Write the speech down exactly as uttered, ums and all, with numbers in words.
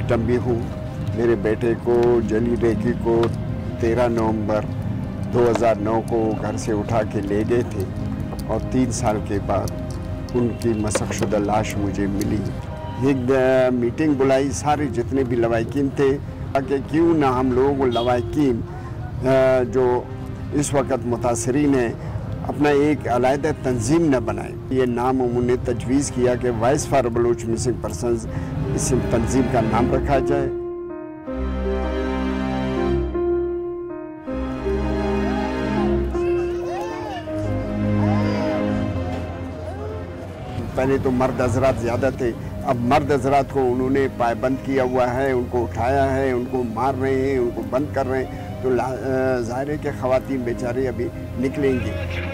Victim भी हूँ। मेरे बेटे को जली रेगी को तेरह नवंबर दो हज़ार नौ को घर से उठा के ले गए थे और तीन साल के बाद उनकी मसखशुदा लाश मुझे मिली। एक मीटिंग बुलाई, सारे जितने भी लवाकिन थे कि क्यों ना हम लोग लवाकिन जो इस वक्त मुतासरीन हैं अपना एक अलहदा तंजीम न बनाए। ये नाम उन्होंने तजवीज़ किया कि voice for Baloch missing persons इस तंजीम का नाम रखा जाए। पहले तो मर्द हजरात ज़्यादा थे, अब मर्द हजरात को उन्होंने पायबंद किया हुआ है, उनको उठाया है, उनको मार रहे हैं, उनको बंद कर रहे हैं। तो ज़ाहिर है कि ख़वातीन बेचारे अभी निकलेंगी।